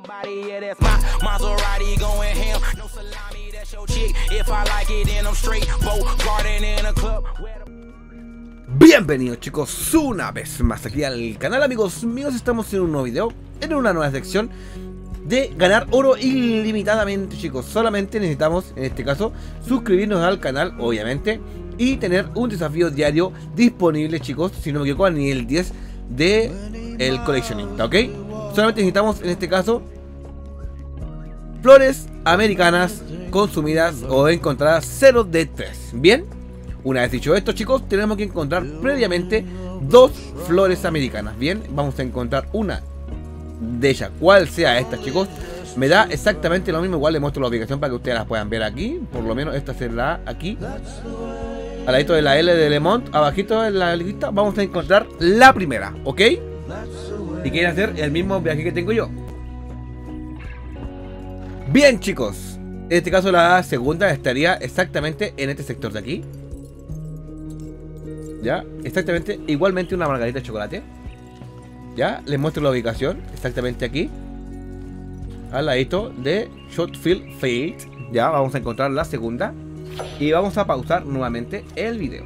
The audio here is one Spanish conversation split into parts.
Bienvenidos chicos una vez más aquí al canal, amigos míos. Estamos en un nuevo video, en una nueva sección de ganar oro ilimitadamente, chicos. Solamente necesitamos, en este caso, suscribirnos al canal, obviamente, y tener un desafío diario disponible, chicos, si no me equivoco, a nivel 10 de el coleccionista, ¿ok? Solamente necesitamos, en este caso, flores americanas consumidas o encontradas 0 de 3. Bien, una vez dicho esto, chicos, tenemos que encontrar previamente 2 flores americanas. Bien, vamos a encontrar una de ellas, cual sea esta, chicos. Me da exactamente lo mismo, igual les muestro la ubicación para que ustedes las puedan ver aquí. Por lo menos esta será aquí, al ladito de la L de Lemont, abajito en la lista, vamos a encontrar la primera, ¿ok? Y quieren hacer el mismo viaje que tengo yo. Bien, chicos, en este caso la segunda estaría exactamente en este sector de aquí. Ya, exactamente, igualmente una margarita de chocolate. Ya, les muestro la ubicación, exactamente aquí, al ladito de Shotfield Fate. Ya, vamos a encontrar la segunda. Y vamos a pausar nuevamente el video.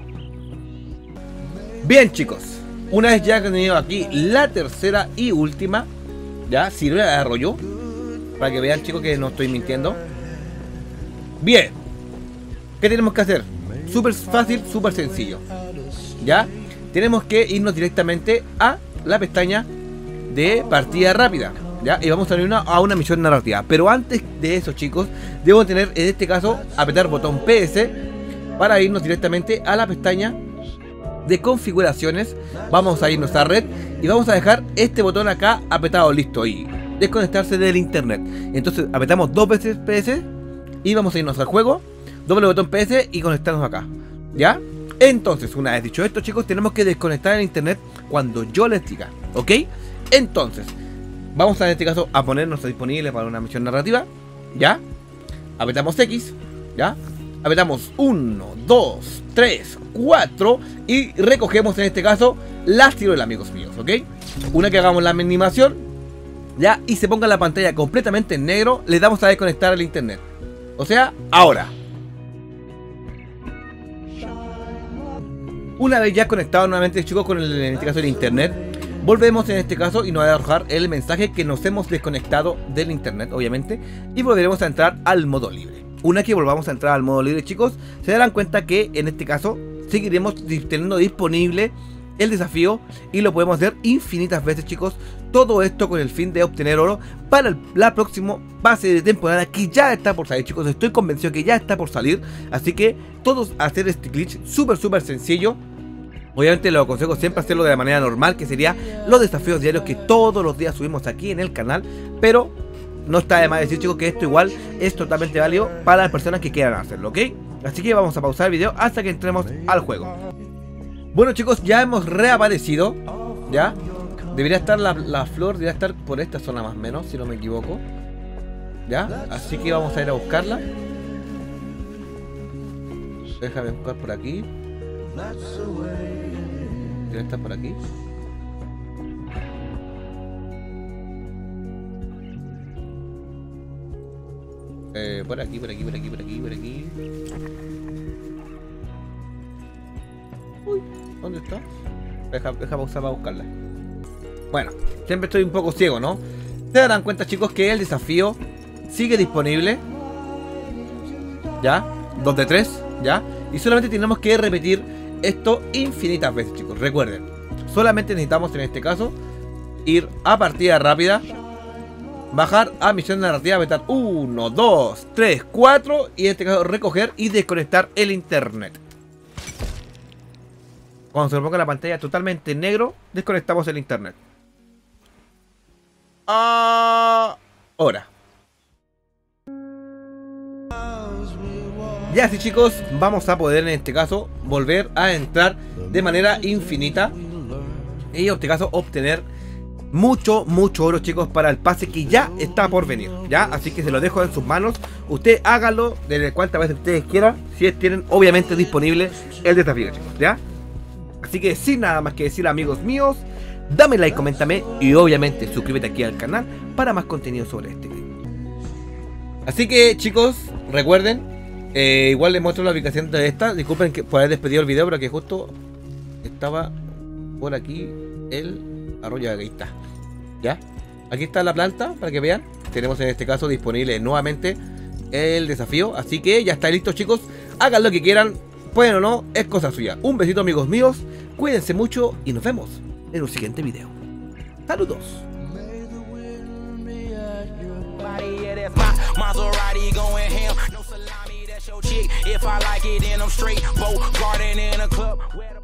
Bien, chicos, una vez ya que he tenido aquí la tercera y última, ya, sirve de arroyo, para que vean, chicos, que no estoy mintiendo. Bien, ¿qué tenemos que hacer? Súper fácil, súper sencillo. Ya, tenemos que irnos directamente a la pestaña de partida rápida, ¿ya? Y vamos a ir a una misión narrativa. Pero antes de eso, chicos, debo tener, en este caso, apretar botón PS para irnos directamente a la pestaña de configuraciones. Vamos a irnos a red y vamos a dejar este botón acá apretado, listo, y desconectarse del internet. Entonces apretamos 2 veces PS y vamos a irnos al juego, doble botón PS y conectarnos acá, ¿ya? Entonces, una vez dicho esto, chicos, tenemos que desconectar el internet cuando yo les diga, ¿ok? Entonces, vamos a, en este caso, a ponernos disponible para una misión narrativa, ¿ya? Apretamos X, ¿ya? Apretamos 1, 2, 3, 4 y recogemos, en este caso, la ciruela, amigos míos, ¿ok? Una que hagamos la animación, ¿ya? Y se ponga la pantalla completamente en negro, le damos a desconectar el internet. O sea, ahora. Una vez ya conectado nuevamente, chicos, con el, en este caso el internet, volvemos en este caso y nos va a arrojar el mensaje que nos hemos desconectado del internet, obviamente, y volveremos a entrar al modo libre. Una que volvamos a entrar al modo libre, chicos, se darán cuenta que en este caso seguiremos teniendo disponible el desafío y lo podemos hacer infinitas veces, chicos. Todo esto con el fin de obtener oro para la próxima pase de temporada que ya está por salir, chicos. Estoy convencido que ya está por salir, así que todos hacer este glitch súper sencillo. Obviamente lo aconsejo siempre hacerlo de la manera normal, que sería los desafíos diarios que todos los días subimos aquí en el canal. Pero no está de más decir, chicos, que esto igual es totalmente válido para las personas que quieran hacerlo, ¿ok? Así que vamos a pausar el video hasta que entremos al juego. Bueno, chicos, ya hemos reaparecido, ¿ya? Debería estar la flor, debería estar por esta zona más o menos, si no me equivoco, ¿ya? Así que vamos a ir a buscarla. Déjame buscar por aquí. Debe estar por aquí. Por aquí. Uy, ¿dónde está? Deja pausar para buscarla. Bueno, siempre estoy un poco ciego, ¿no? Se darán cuenta, chicos, que el desafío sigue disponible. ¿Ya? 2 de 3, ¿ya? Y solamente tenemos que repetir esto infinitas veces, chicos. Recuerden, solamente necesitamos, en este caso, ir a partida rápida, bajar a misión narrativa, apretar 1, 2, 3, 4 y en este caso recoger y desconectar el internet. Cuando se ponga la pantalla totalmente en negro, desconectamos el internet. Ahora. Ya así, chicos, vamos a poder en este caso volver a entrar de manera infinita y en este caso obtener mucho oro, chicos, para el pase que ya está por venir, ¿ya? Así que se lo dejo en sus manos. Usted hágalo de cuantas veces ustedes quieran, si tienen obviamente disponible el desafío, chicos, ¿ya? Así que sin nada más que decir, amigos míos, dame like, coméntame y obviamente suscríbete aquí al canal para más contenido sobre este game. Así que chicos, recuerden, igual les muestro la ubicación de esta. Disculpen por haber despedido el video, pero que justo estaba por aquí el arroyo. Ahí está. ¿Ya? Aquí está la planta para que vean. Tenemos en este caso disponible nuevamente el desafío. Así que ya está listo, chicos. Hagan lo que quieran, pueden o no, es cosa suya. Un besito, amigos míos. Cuídense mucho y nos vemos en un siguiente video. Saludos. Maserati going ham, no salami, that's your chick. If I like it, then I'm straight. Boat garden in a club.